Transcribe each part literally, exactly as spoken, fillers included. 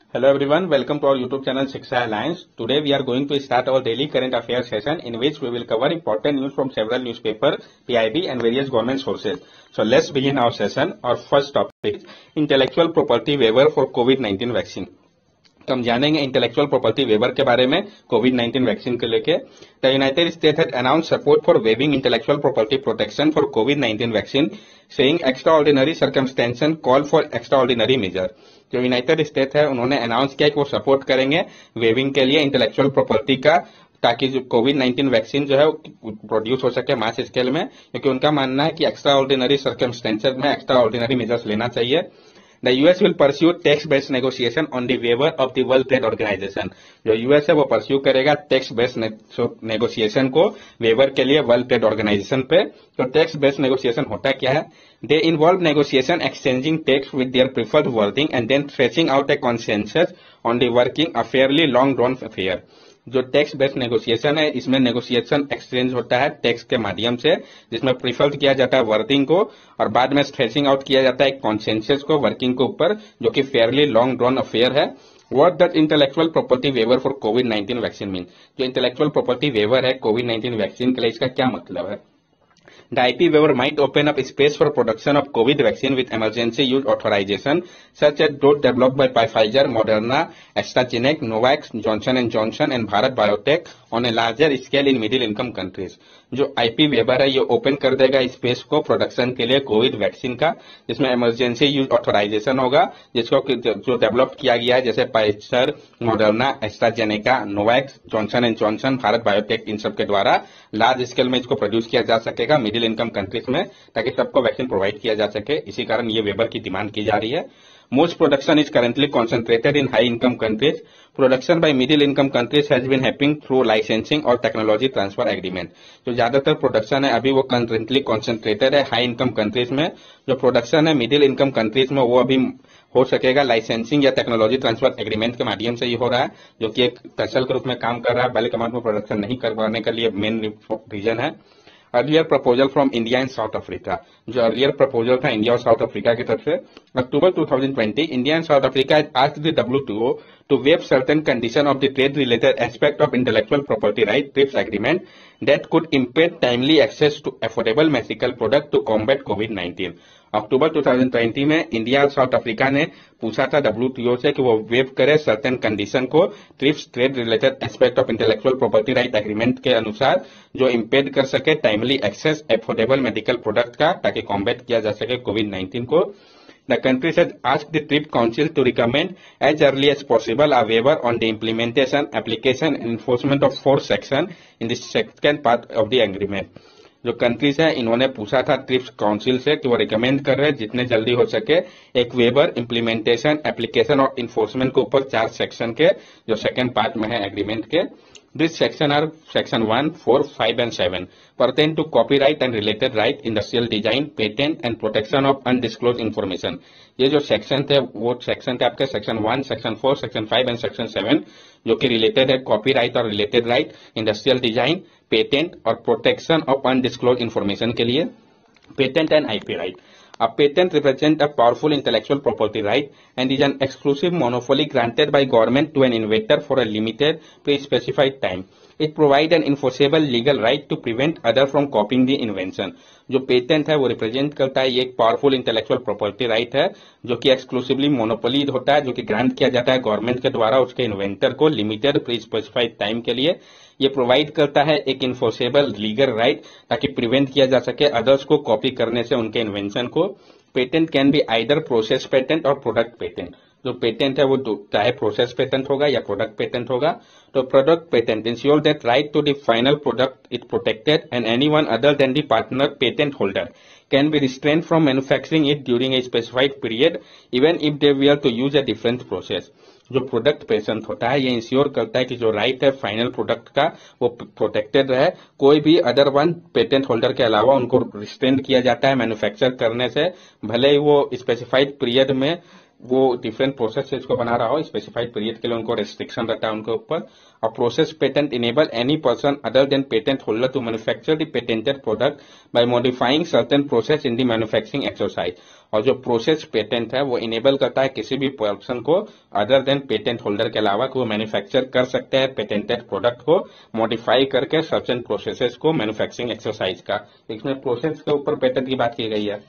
Hello everyone, welcome to our YouTube channel Shiksha Alliance. Today we are going to start our daily current affairs session in which we will cover important news from several newspapers, P I B and various government sources. So let's begin our session. Our first topic, intellectual property waiver for COVID nineteen vaccine. तो हम जानेंगे intellectual property waiver के बारे में Covid nineteen vaccine को लेके। The United State had announce support for waiving intellectual property protection for Covid nineteen vaccine, saying extraordinary circumstance call for extraordinary measure. जो United State है उन्होंने announce किया कि वो सपोर्ट करेंगे waving के लिए इंटेलेक्चुअल प्रॉपर्टी का, ताकि जो कोविड नाइन्टीन वैक्सीन जो है प्रोड्यूस हो सके मास स्केल में, क्योंकि उनका मानना है कि एक्स्ट्रा ऑर्डिनरी सर्कमस्टेंसेस में एक्स्ट्रा ऑर्डिनरी मेजर्स लेना चाहिए। The U S will pursue text-based negotiation on the waiver of the World Trade Organization. जो U S है वो परस्यू करेगा text based negotiation को वेवर के लिए वर्ल्ड ट्रेड ऑर्गेनाइजेशन पे। तो text based negotiation होता क्या है? They involve negotiation exchanging text with their preferred wording and then thrashing out a consensus on the working a fairly long drawn affair. जो text based negotiation है इसमें negotiation exchange होता है text के माध्यम से, जिसमें प्रीफर किया जाता है वर्डिंग को और बाद में स्ट्रेचिंग आउट किया जाता है कॉन्सेंसस को वर्किंग के ऊपर, जो कि फेयरली लॉन्ग ड्रॉन अफेयर है। What that intellectual property waiver for Covid nineteen vaccine mean, जो इंटेलेक्चुअल प्रॉपर्टी वेवर है कोविड नाइन्टीन वैक्सीन के लिए, इसका क्या मतलब है? The I P waiver might open up space for production of COVID vaccine with emergency use authorization, such as those developed by Pfizer, Moderna, AstraZeneca, Novavax, Johnson and Johnson and Bharat Biotech on a larger scale in middle income countries. जो I P waiver है ये open कर देगा space को production के लिए Covid vaccine का, जिसमें इमरजेंसी यूज ऑथोराइजेशन होगा, जिसको जो डेवलप किया गया है जैसे Pfizer, Moderna, AstraZeneca, Novavax, Johnson and Johnson, Bharat biotech, इन सब के द्वारा लार्ज स्केल में इसको प्रोड्यूस किया जा सकेगा मिडिल इनकम कंट्रीज में, ताकि सबको वैक्सीन प्रोवाइड किया जा सके। इसी कारण ये वेबर की डिमांड की जा रही है। Most production is currently concentrated in high income countries. Production by middle income countries has been happening through licensing और technology transfer agreement. जो ज्यादातर प्रोडक्शन है अभी वो currently concentrated है हाई इनकम कंट्रीज में। जो प्रोडक्शन है मिडिल इनकम कंट्रीज में वो अभी हो सकेगा लाइसेंसिंग या टेक्नोलॉजी ट्रांसफर एग्रीमेंट के माध्यम से ही हो रहा है, जो कि एक टसल के रूप में काम कर रहा है। बल्क अमाउंट में प्रोडक्शन नहीं करवाने के लिए मेन रीजन है। Earlier proposal from India and South Africa, जो अर्लियर प्रपोजल था इंडिया और साउथ अफ्रीका की तरफ से। October two thousand twenty, India and South Africa has asked the W T O to waive certain condition of the trade related aspect of intellectual property right TRIPS agreement that could impede timely access to affordable medical product to combat COVID nineteen. October two thousand twenty में India और South Africa ने पूछा था W T ओ से कि वो waive करे certain condition को TRIPS trade related aspect of intellectual property right agreement के अनुसार, जो इम्पेड कर सके timely access affordable medical product का, ताकि कॉम्बैट किया जा सके कोविड नाइन्टीन को। The countries had asked the TRIPS Council to recommend as early as possible a waiver on the implementation, application and enforcement of fourth section in the second part of the agreement. जो countries है इन्होंने पूछा था trips council से कि वो recommend कर रहे हैं जितने जल्दी हो सके एक वेबर, इम्प्लीमेंटेशन, एप्लीकेशन और इन्फोर्समेंट के ऊपर चार सेक्शन के जो सेकंड पार्ट में है एग्रीमेंट के। This section are section one, four, five and seven pertain to copyright and related right, industrial design, patent and protection of undisclosed information. ये जो सेक्शन थे वो सेक्शन थे आपके section one, section four, section five and section seven, जो कि related है copyright और related right, industrial design, patent और प्रोटेक्शन ऑफ अनडिस्क्लोज इन्फॉर्मेशन के लिए। Patent and IP right, A patent represents a powerful intellectual property right and is an exclusive monopoly granted by government to an inventor for a limited, pre-specified time. It provides an enforceable legal right to prevent others from copying the invention. जो patent है वो represent करता है ये एक powerful intellectual property right है, जो कि एक्सक्लूसिवली मोनोपोली होता है, जो कि ग्रांट किया जाता है गवर्नमेंट के द्वारा उसके इन्वेंटर को लिमिटेड प्री स्पेसिफाइड टाइम के लिए। ये प्रोवाइड करता है एक इन्फोर्सेबल लीगल राइट, ताकि प्रिवेंट किया जा सके अदर्स को कॉपी करने से उनके इन्वेंशन को। Patent can be either process patent और प्रोडक्ट पेटेंट। जो पेटेंट है वो चाहे प्रोसेस पेटेंट होगा या प्रोडक्ट पेटेंट होगा। तो product patent ensure that right to the final product is protected and anyone other than the partner patent holder can be restrain from manufacturing it during a specified period even if they were to use a different process. जो product patent होता है ये ensure करता है कि जो right है final product का वो प्रोटेक्टेड रहे, कोई भी अदर वन पेटेंट होल्डर के अलावा उनको रिस्ट्रेन किया जाता है मैन्युफैक्चर करने से, भले ही वो स्पेसिफाइड पीरियड में वो डिफरेंट प्रोसेस से इसको बना रहा हो, स्पेसिफाइड पीरियड के लिए उनको रेस्ट्रिक्शन रहता है उनके ऊपर। और process patent enable any person other than patent holder to manufacture the patented product by modifying certain process in the manufacturing exercise. और जो प्रोसेस पेटेंट है वो इनेबल करता है किसी भी पर्सन को अदर देन पेटेंट होल्डर के अलावा कि वो मैन्युफैक्चर कर सकते हैं पेटेंटेड प्रोडक्ट को मॉडिफाई करके सर्टेन प्रोसेसेस को मैन्युफैक्चरिंग एक्सरसाइज का। इसमें प्रोसेस के ऊपर पेटेंट की बात की गई है।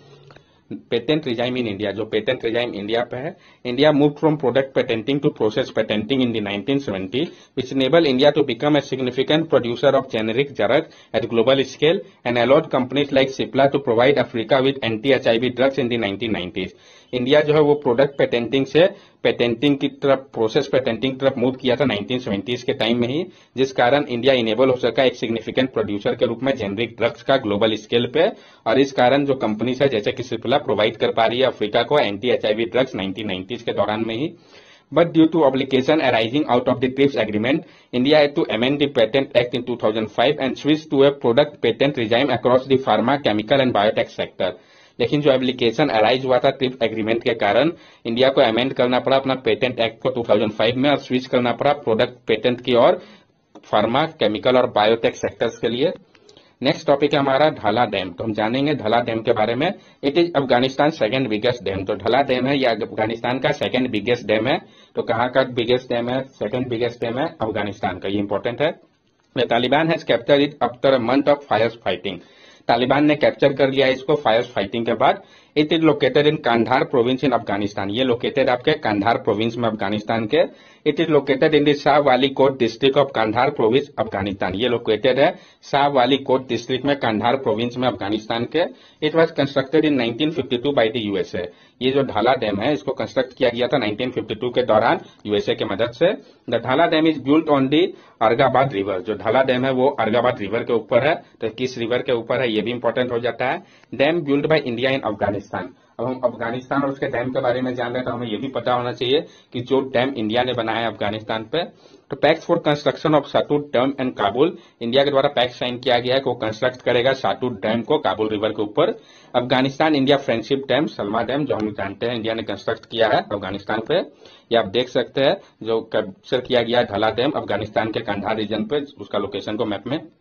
पेटेंट रिजाइम इन इंडिया, जो पेटेंट रिजाइम इंडिया पे है, India move from product patenting to process patenting in the nineteen seventy which enable India to become a significant producer of generic drug at global scale and allowed companies like Cipla to provide Africa with anti HIV drugs in the nineteen nineties. India जो है वो product patenting से patenting की तरफ, process patenting तरफ move किया था nineteen seventies के टाइम में ही, जिस कारण इंडिया इनेबल हो सका एक सिग्निफिकेंट प्रोड्यूसर के रूप में जेनरिक ड्रग्स का ग्लोबल स्केल पे। और इस कारण जो कंपनीज है जैसे कि सिप्ला प्रोवाइड कर पा रही है अफ्रीका को anti HIV drugs nineteen nineties के दौरान में ही। But due to obligation arising out of the TRIPS agreement, India had to amend the Patent Act in two thousand five and switch to a product patent regime across the pharma, chemical and biotech sector. लेकिन जो application arise हुआ था trips agreement के कारण India को amend करना पड़ा अपना पेटेंट एक्ट को दो हज़ार पाँच में और स्विच करना पड़ा प्रोडक्ट पेटेंट की ओर फार्मा, केमिकल और बायोटेक सेक्टर्स के लिए। नेक्स्ट टॉपिक है हमारा ढाला डैम। तो हम जानेंगे ढाला डैम के बारे में। It is Afghanistan second biggest dam. तो ढाला डैम है या अफगानिस्तान का सेकंड बिगेस्ट डैम है। तो कहाँ का बिगेस्ट डैम है? सेकंड बिगेस्ट डैम है अफगानिस्तान का, ये इंपॉर्टेंट है। Taliban has captured it after a month of fierce fighting. Taliban ने कैप्चर कर लिया इसको फायर्स फाइटिंग के बाद। It is located in Kandahar province in Afghanistan. ये लोकेटेड आपके कांधार प्रोविंस में अफगानिस्तान के। It is located in the Shah Wali Kot district of Kandahar province Afghanistan. ये लोकेटेड है शाह वाली कोट डिस्ट्रिक्ट में कांधार प्रोविंस में अफगानिस्तान के। It was constructed in nineteen fifty two by the USA. ये जो ढाला डैम है इसको कंस्ट्रक्ट किया गया था नाइनटीन फिफ्टी टू के दौरान यूएसए की मदद से। The Dahla dam is built on the अर्गाबाद रिवर। जो ढाला डैम है वो अर्गाबाद रिवर के ऊपर है। तो किस रिवर के ऊपर है ये भी इंपॉर्टेंट हो जाता है। Dam built by India in Afghanistan. अब हम अफगानिस्तान और उसके डैम के बारे में जान रहे हैं तो हमें यह भी पता होना चाहिए कि जो डैम इंडिया ने बनाया है अफगानिस्तान पे, तो pact for construction of Shahtoot dam and Kabul, India के द्वारा पैक्ट साइन किया गया है कि वो कंस्ट्रक्ट करेगा साटूट डैम को काबुल रिवर के ऊपर। Afghanistan India friendship dam, Salma dam, जो हम जानते हैं इंडिया ने कंस्ट्रक्ट किया है अफगानिस्तान पे, ये आप देख सकते हैं जो कैप्चर किया गया है ढाला डैम अफगानिस्तान के कंधार रीजन पे, उसका लोकेशन को मैप में।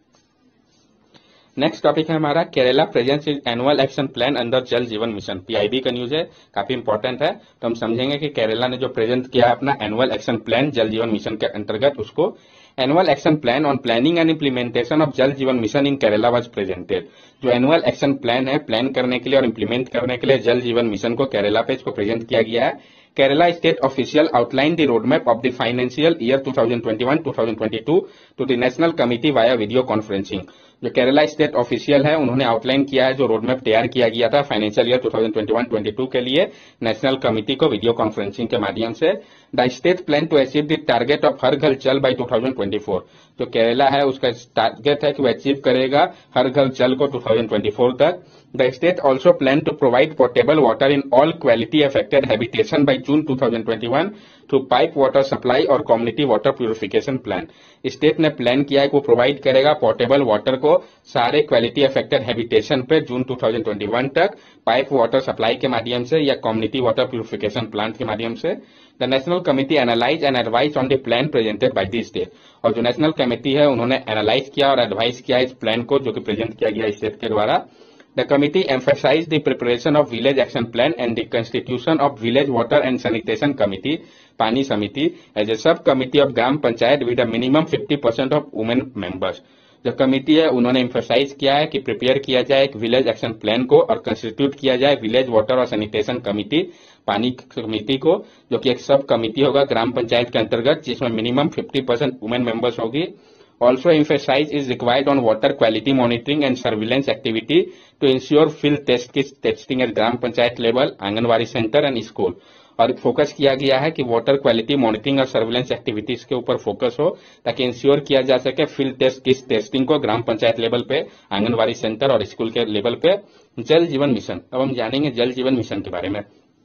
नेक्स्ट टॉपिक है हमारा Kerala presents is annual action plan under Jal Jeevan mission. PIB का न्यूज है, काफी इंपॉर्टेंट है। तो हम समझेंगे कि केरला ने जो प्रेजेंट किया है अपना एनुअल एक्शन प्लान जल जीवन मिशन के अंतर्गत, उसको annual action plan on planning and implementation of Jal Jeevan Mission in Kerala was presented. जो एनुअल एक्शन प्लान है प्लान करने के लिए और इम्प्लीमेंट करने के लिए जल जीवन मिशन को केरला पे इसको प्रेजेंट किया गया है। Kerala state official outlined the roadmap of the financial year twenty twenty-one to twenty twenty-two to the national committee via video conferencing। जो केरला स्टेट ऑफिशियल है उन्होंने आउटलाइन किया है जो रोडमैप तैयार किया गया था financial year twenty twenty one twenty two के लिए नेशनल कमिटी को वीडियो कॉन्फ्रेंसिंग के माध्यम से। The state plan to achieve the target of Har Ghar Jal by twenty twenty four. जो केरला है उसका टारगेट है कि वो अचीव करेगा हर घर जल को ट्वेंटी ट्वेंटी फोर तक। The state also planned to provide potable water in all quality affected habitation by June twenty twenty-one through pipe water supply और community water purification plan। State ने plan किया है कि वो provide करेगा portable water को सारे क्वालिटी अफेक्टेड हैबिटेशन पे जून ट्वेंटी ट्वेंटी वन तक पाइप वाटर सप्लाई के माध्यम से या कम्युनिटी वाटर प्यूरिफिकेशन प्लांट के माध्यम से। The national committee analyse and advise on the plan presented by the state. और जो नेशनल कमिटी है उन्होंने एनालाइज किया और एडवाइज किया इस प्लान को जो कि प्रेजेंट किया गया स्टेट के द्वारा। The committee emphasized the preparation of village action plan and the constitution of village water and sanitation committee, पानी समिति, as a sub committee of gram panchayat with a minimum fifty percent of women members। जो committee है उन्होंने emphasise किया है कि prepare किया जाए एक विलेज एक्शन प्लान को और कंस्टिट्यूट किया जाए विलेज वाटर और सैनिटेशन कमिटी, पानी समिति को, जो कि एक सब कमिटी होगा ग्राम पंचायत के अंतर्गत जिसमें minimum fifty percent women members होगी। Also emphasize is required on water quality monitoring and surveillance activity to ensure field test kits testing at gram panchayat level, anganwadi centre and school. और फोकस किया गया है कि वाटर क्वालिटी मॉनिटरिंग और surveillance activities के ऊपर focus हो ताकि इंश्योर किया जा सके फील्ड टेस्ट किस टेस्टिंग को ग्राम पंचायत लेवल पे, आंगनवाड़ी सेंटर और स्कूल के लेवल पे। जल जीवन मिशन, अब हम जानेंगे जल जीवन मिशन के बारे में।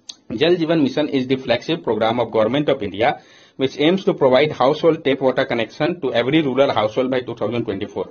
Jal Jeevan Mission is the flagship programme of government of India which aims to provide household tap water connection to every rural household by twenty twenty-four।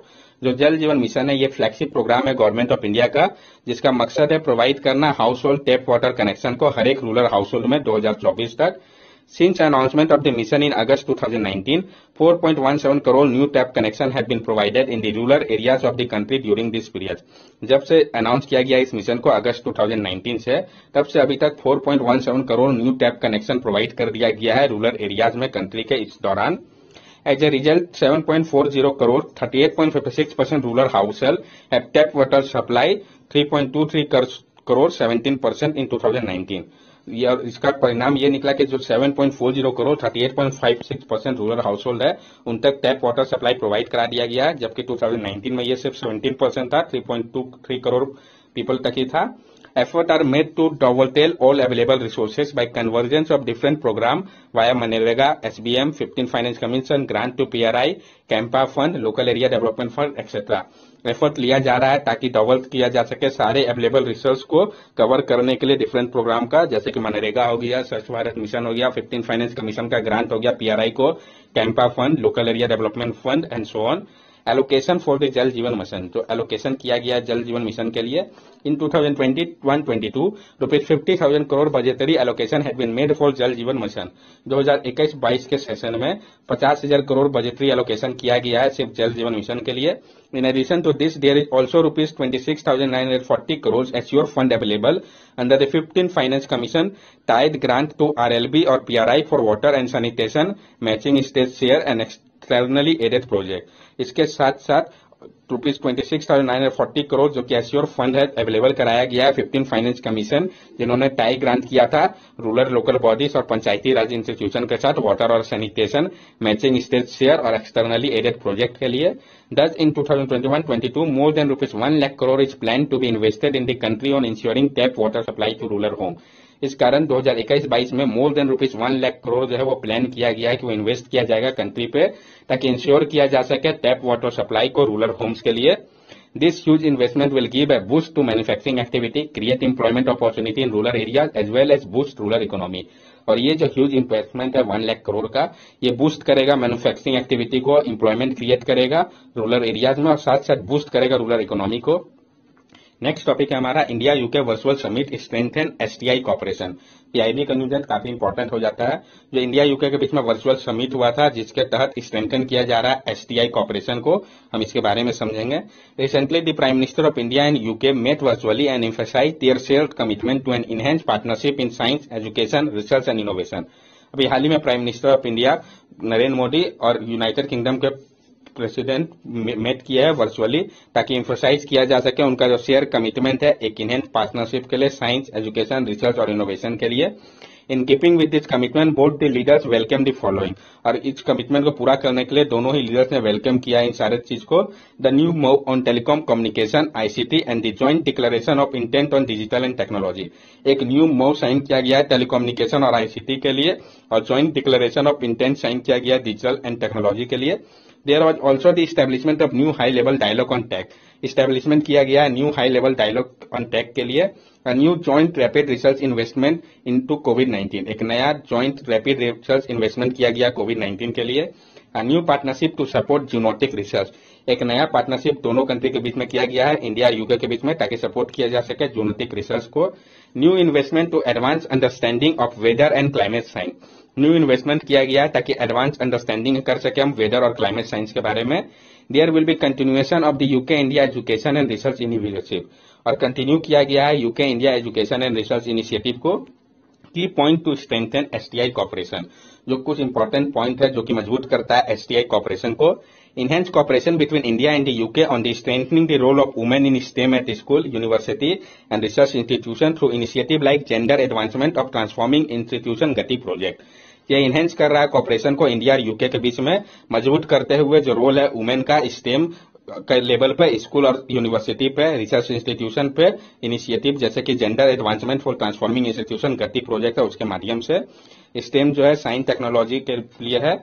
जो जल जीवन मिशन है ये फ्लैगशिप प्रोग्राम है गवर्नमेंट ऑफ इंडिया का, जिसका मकसद है प्रोवाइड करना household tap water connection को हर एक रूरल हाउस होल्ड में दो हज़ार चौबीस तक। Since announcement of the mission in August twenty nineteen, four point one seven crore new tap connection have been provided in the rural areas of the country during this period. जब से announce किया गया इस mission को अगस्त दो हज़ार उन्नीस से, तब से अभी तक चार पॉइंट एक सात crore new tap connection provide कर दिया गया है रूरल एरियाज में कंट्री के इस दौरान। As a result, seven point four zero crore, thirty-eight point five six percent rural household have tap water supply, three point two three crore, seventeen percent in twenty nineteen. या इसका परिणाम ये निकला कि जो सात पॉइंट चार शून्य करोड़ अड़तीस पॉइंट पाँच छह परसेंट रूरल हाउस होल्ड है उन तक टैप वाटर सप्लाई प्रोवाइड करा दिया गया है, जबकि दो हज़ार उन्नीस में ये सिर्फ सत्रह परसेंट था, तीन पॉइंट दो तीन करोड़ पीपल तक ही था। Efforts are made to dovetail all available resources by convergence of different program via Manrega, S B M, fifteenth Finance Commission, grant to P R I, Campa Fund, Local Area Development Fund, et cetera. Effort लिया जा रहा है ताकि double किया जा सके सारे available resource को कवर करने के लिए डिफरेंट प्रोग्राम का, जैसे कि मनरेगा हो गया, स्वच्छ भारत मिशन हो गया, फिफ्टीन फाइनेंस कमीशन का ग्रांट हो गया, पीआरआई को, CAMPA fund, local area development fund and so on. Allocation for the Jal Jeevan mission, जो एलोकेशन किया गया है जल जीवन मिशन के लिए in two thousand twenty one twenty two rupees fifty thousand crore budgetary allocation had been made for Jal Jeevan mission. दो हज़ार इक्कीस बाईस के सेशन में पचास हजार करोड़ बजटरी एलोकेशन किया गया है सिर्फ जल जीवन मिशन के लिए। In addition to this, there is also rupees twenty-six thousand nine hundred forty crores assure fund available under the fifteenth Finance Commission tied grant to R L B or P R I for water and sanitation, matching state share and externally aided project. इसके साथ साथ rupees twenty six thousand nine hundred forty crore जो कि assured fund है available कराया गया है fifteen finance commission, जिन्होंने टाई ग्रांट किया था रूरल लोकल बॉडीज और पंचायती राज इंस्टीट्यूशन के साथ वाटर और सैनिटेशन, मैचिंग स्टेट शेयर और एक्सटर्नली एडेड प्रोजेक्ट के लिए। Thus, in twenty twenty-one twenty-two, more than rupees one lakh crore is planned to be invested in the country on ensuring tap water supply to rural home. इस कारण दो हज़ार इक्कीस बाईस में more than rupees one lakh crore जो है वो प्लान किया गया है कि वो इन्वेस्ट किया जाएगा कंट्री पे, ताकि इंश्योर किया जा सके टैप वाटर सप्लाई को रूरल होम्स के लिए। This huge investment will give a boost to manufacturing activity, create employment opportunity in rural areas as well as boost rural economy. और ये जो ह्यूज इन्वेस्टमेंट है वन लाख करोड़ का, ये बूस्ट करेगा मैन्युफैक्चरिंग एक्टिविटी को, एम्प्लॉयमेंट क्रिएट करेगा रूरल एरियाज में और साथ साथ बूस्ट करेगा रूरल इकोनॉमी को। नेक्स्ट टॉपिक है हमारा India UK virtual summit strengthen STI cooperation. PIB conclusion काफी इंपॉर्टेंट हो जाता है। जो इंडिया यूके के बीच में वर्चुअल समिट हुआ था जिसके तहत स्ट्रेंथन किया जा रहा है एसटीआई कॉपरेशन को, हम इसके बारे में समझेंगे। Recently the prime minister of India and UK met virtually and emphasised their shared commitment to an enhanced partnership in science, education, research and innovation. अभी हाल ही में prime minister of India Narendra Modi और यूनाइटेड किंगडम के president met किया है virtually, ताकि emphasise किया जा सके उनका जो शेयर कमिटमेंट है एक इनहेंस पार्टनरशिप के लिए साइंस, एजुकेशन, रिसर्च और इनोवेशन के लिए। In keeping with this commitment both the leaders welcome the following, और इस कमिटमेंट को पूरा करने के लिए दोनों ही लीडर्स ने वेलकम किया इन सारे चीज को। The new move on telecom communication, ICT and the joint declaration of intent on digital and technology. एक न्यू मूव साइन किया गया है टेलीकम्युनिकेशन और आईसीटी के लिए, और joint declaration of intent sign किया गया है डिजिटल एंड टेक्नोलॉजी के लिए। There was also the establishment of new high level dialogue on tech. Establishment किया गया new high level dialogue on tech के लिए। A new joint rapid research investment into COVID nineteen, एक नया joint rapid research investment किया गया Covid nineteen के लिए। A new partnership to support zoonotic research, एक नया पार्टनरशिप दोनों कंट्री के बीच में किया गया है इंडिया और यूके के बीच में, ताकि सपोर्ट किया जा सके जूनोटिक रिसर्च को। New investment to advance understanding of weather and climate science, new investment किया गया है ताकि एडवांस अंडरस्टैंडिंग कर सके हम वेदर और क्लाइमेट साइंस के बारे में। There will be continuation of the UK India education and research initiative, और कंटिन्यू किया गया है UK India education and research initiative को। Key point to strengthen STI cooperation, जो कुछ इंपॉर्टेंट पॉइंट है जो कि मजबूत करता है एसटीआई कॉपरेशन को। Enhance cooperation between India and the U K on the strengthening the role of women in STEM at school, university and research institution through initiative like Gender Advancement of Transforming Institution Gati project. ये enhance कर रहा है corporation को India और UK के बीच में, मजबूत करते हुए जो रोल है वुमेन का स्टेम के लेवल पे, स्कूल और यूनिवर्सिटी पे, रिसर्च इंस्टीट्यूशन पे इनिशिएटिव जैसे कि gender advancement for transforming institution Gati project है, उसके माध्यम से। स्टेम जो है साइंस टेक्नोलॉजी के लिए है।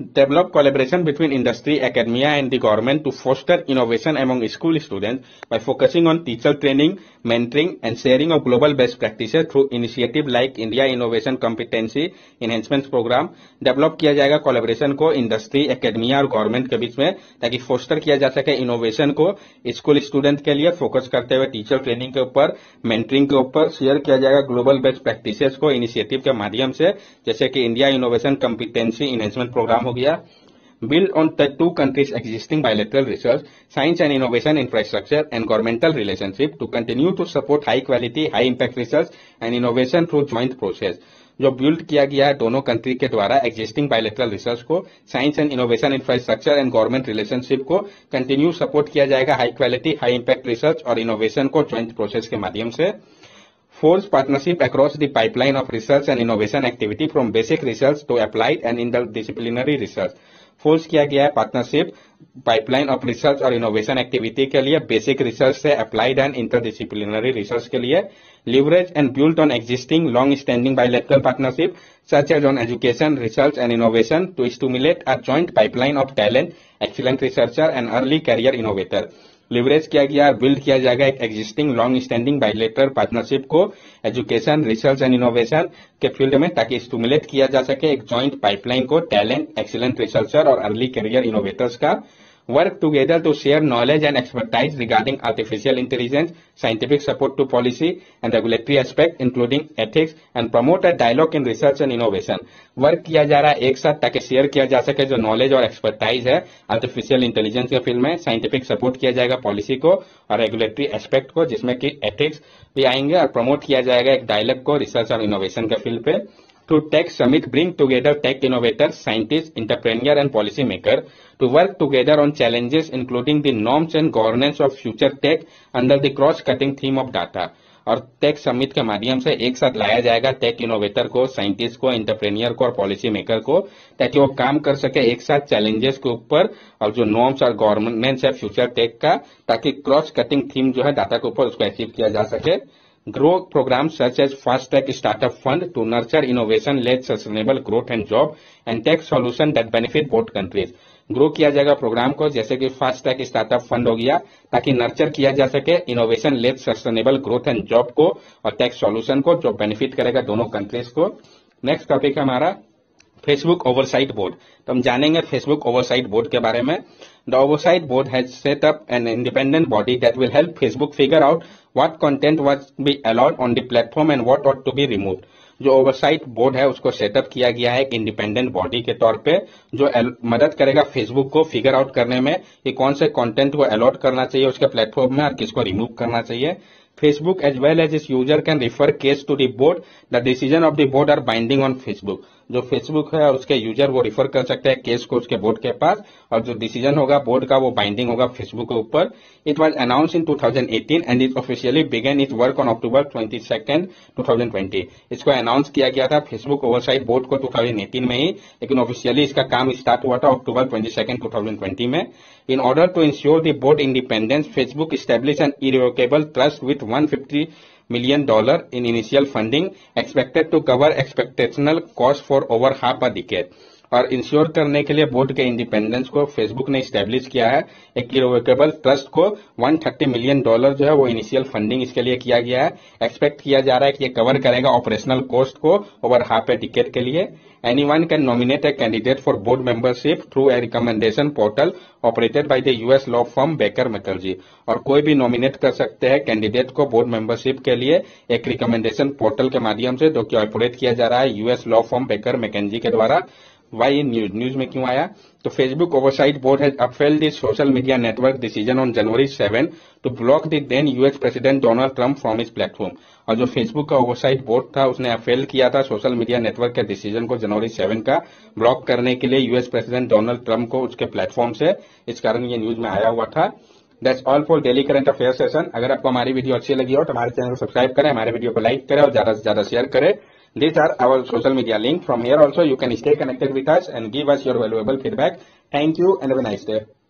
Develop collaboration between industry, academia and the government to foster innovation among school students by focusing on teacher training, mentoring and sharing of global best practices through initiative like India Innovation Competency Enhancement Program. Develop किया जाएगा collaboration को industry, academia और government के बीच में ताकि foster किया जा सके innovation को school student के लिए focus करते हुए teacher training के ऊपर, mentoring के ऊपर share किया जाएगा global best practices को initiative के माध्यम से जैसे कि India Innovation Competency Enhancement Program हो गया. Build on the two countries' existing bilateral research, science and innovation infrastructure and governmental relationship to continue to support high quality, high impact research and innovation through joint process. जो build किया गया है दोनों country के द्वारा existing bilateral research को, science and innovation infrastructure and government relationship को continue support किया जाएगा high quality, high impact research और इनोवेशन को ज्वाइंट प्रोसेस के माध्यम से. Force partnership across the pipeline of research and innovation activity from basic research to applied and interdisciplinary research. Force किया गया है पार्टनरशिप पाइपलाइन ऑफ रिसर्च और innovation activity के लिए बेसिक रिसर्च से अप्लाइड एंड इंटरडिसिप्लिनरी रिसर्च के लिए. Leverage and build on existing long standing bilateral partnership such as on education, research and innovation to stimulate a joint pipeline of talent, excellent researcher and early career innovator. Leverage किया गया build किया जाएगा एक existing long standing bilateral partnership को education, research and innovation के field में ताकि stimulate किया जा सके एक जॉइंट पाइपलाइन को टैलेंट, एक्सीलेंट रिसर्चर और अर्ली करियर इनोवेटर्स का. Work together to share knowledge and expertise regarding artificial intelligence, scientific support to policy and regulatory aspect including ethics and promote a dialogue in research and innovation. Work किया जा रहा है एक साथ ताकि share किया जा सके जो नॉलेज और एक्सपर्टाइज है आर्टिफिशियल इंटेलिजेंस के फील्ड में, साइंटिफिक सपोर्ट किया जाएगा पॉलिसी को और रेगुलेटरी एस्पेक्ट को जिसमें कि एथिक्स भी आएंगे और प्रमोट किया जाएगा एक डायलॉग को रिसर्च और इनोवेशन के फील्ड पे. To Tech Summit bring together tech innovators, scientists, entrepreneurs and policy makers to work together on challenges including the norms and governance of future tech under the cross-cutting theme of data. और tech summit के माध्यम से एक साथ लाया जाएगा tech innovator को, scientist को, एंटरप्रेन्योर को और पॉलिसी मेकर को ताकि वो काम कर सके एक साथ चैलेंजेस के ऊपर और जो नॉर्म्स और गवर्नेंस है फ्यूचर टेक का ताकि क्रॉस कटिंग थीम जो है डाटा के ऊपर उसको अचीव किया जा सके. Grow programs such as Fast Tech Startup Fund to nurture innovation-led sustainable growth and job and tech solution that benefit both countries. Grow किया जाएगा प्रोग्राम को जैसे कि फास्ट टैक स्टार्टअप फंड हो गया ताकि नर्चर किया जा सके innovation led sustainable growth and job को और टेक सॉल्यूशन को जो बेनिफिट करेगा दोनों कंट्रीज को. नेक्स्ट टॉपिक है हमारा फेसबुक ओवरसाइट बोर्ड. तो हम जानेंगे फेसबुक ओवरसाइट बोर्ड के बारे में. The oversight board has set up an independent body that will help Facebook figure out what content was be allowed on the platform and what ought to be removed. जो oversight board है उसको setup किया गया है एक independent body के तौर पे जो मदद करेगा फेसबुक को फिगर आउट करने में कि कौन से कंटेंट को अलॉट करना चाहिए उसके प्लेटफॉर्म में और किसको रिमूव करना चाहिए. Facebook as well as its user can refer case to the board. The decision of the board are binding on Facebook. जो Facebook है और उसके यूजर वो रिफर कर सकते हैं केस को उसके बोर्ड के पास और जो डिसीजन होगा बोर्ड का वो बाइंडिंग होगा फेसबुक के ऊपर. It was announce in twenty eighteen and it officially began it work on October twenty-second, twenty twenty. इसको अनाउंस किया गया था फेसबुक ओवरसाइट बोर्ड को twenty eighteen में ही लेकिन ऑफिशियली इसका काम स्टार्ट हुआ था अक्टूबर twenty-second, twenty twenty में. In order to ensure the board independence, Facebook established an irrevocable trust with one hundred fifty million dollars in initial funding expected to cover expectational cost for over half a decade. और ensure करने के लिए board के independence को Facebook ने establish किया है एक इररिवोकेबल ट्रस्ट को one hundred thirty million dollar जो है वो इनिशियल फंडिंग इसके लिए किया गया है. एक्सपेक्ट किया जा रहा है कि ये कवर करेगा ऑपरेशनल कॉस्ट को ओवर हाफ ए डिकेड के लिए. Anyone can nominate a candidate for board membership through a recommendation portal operated by the U S law firm Baker McKenzie. और कोई भी नॉमिनेट कर सकते हैं कैंडिडेट को बोर्ड मेंबरशिप के लिए एक रिकमेंडेशन पोर्टल के माध्यम से जो कि ऑपरेट किया जा रहा है US law firm Baker McKenzie के द्वारा. वाई न्यूज न्यूज में क्यों आया तो Facebook oversight board has upheld the social media network decision on January seventh to block the then US president Donald Trump from his platform. और जो Facebook का oversight board था उसने अपहेल किया था सोशल मीडिया नेटवर्क के decision को January seventh का ब्लॉक करने के लिए यूएस प्रेसिडेंट डोनाल्ड ट्रंप को उसके प्लेटफॉर्म से. इस कारण ये न्यूज में आया हुआ था. That's all for daily current affair session. अगर आपको हमारी वीडियो अच्छी लगी हो तो हमारे चैनल को सब्सक्राइब करें, हमारे वीडियो को लाइक करें और ज्यादा से ज्यादा शेयर करें. These are our social media link. From here also you can stay connected with us and give us your valuable feedback. Thank you and have a nice day.